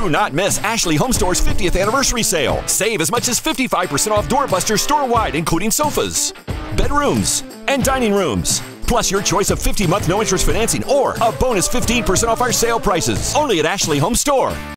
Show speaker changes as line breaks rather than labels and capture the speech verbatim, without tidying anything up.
Do not miss Ashley Home Store's fiftieth anniversary sale. Save as much as fifty-five percent off doorbusters store-wide, including sofas, bedrooms, and dining rooms. Plus your choice of fifty month no-interest financing or a bonus fifteen percent off our sale prices. Only at Ashley Home Store.